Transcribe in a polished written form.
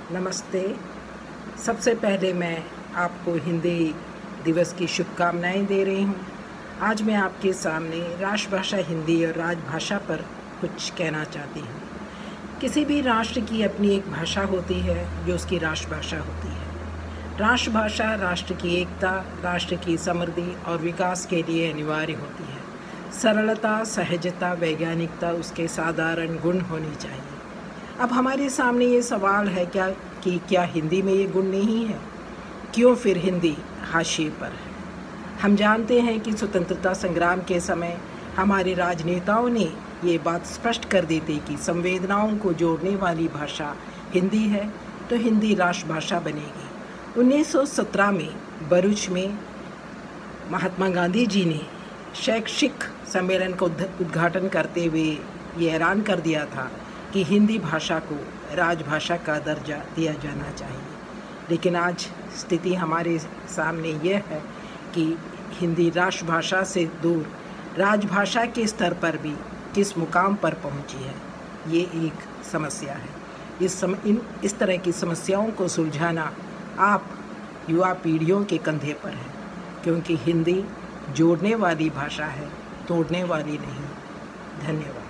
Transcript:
नमस्ते। सबसे पहले मैं आपको हिंदी दिवस की शुभकामनाएं दे रही हूँ। आज मैं आपके सामने राष्ट्रभाषा हिंदी और राजभाषा पर कुछ कहना चाहती हूँ। किसी भी राष्ट्र की अपनी एक भाषा होती है जो उसकी राष्ट्रभाषा होती है। राष्ट्रभाषा राष्ट्र की एकता, राष्ट्र की समृद्धि और विकास के लिए अनिवार्य होती है। सरलता, सहजता, वैज्ञानिकता उसके साधारण गुण होनी चाहिए। अब हमारे सामने ये सवाल है क्या हिंदी में ये गुण नहीं है? क्यों फिर हिंदी हाशिए पर है? हम जानते हैं कि स्वतंत्रता संग्राम के समय हमारे राजनेताओं ने ये बात स्पष्ट कर दी थी कि संवेदनाओं को जोड़ने वाली भाषा हिंदी है, तो हिंदी राष्ट्रभाषा बनेगी। 1917 में भरूच में महात्मा गांधी जी ने शैक्षिक सम्मेलन का उद्घाटन करते हुए ये ऐलान कर दिया था कि हिंदी भाषा को राजभाषा का दर्जा दिया जाना चाहिए। लेकिन आज स्थिति हमारे सामने यह है कि हिंदी राष्ट्रभाषा से दूर राजभाषा के स्तर पर भी किस मुकाम पर पहुंची है, ये एक समस्या है। इस तरह की समस्याओं को सुलझाना आप युवा पीढ़ियों के कंधे पर है, क्योंकि हिंदी जोड़ने वाली भाषा है, तोड़ने वाली नहीं। धन्यवाद।